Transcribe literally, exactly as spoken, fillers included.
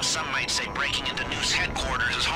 some might say breaking into Noose headquarters is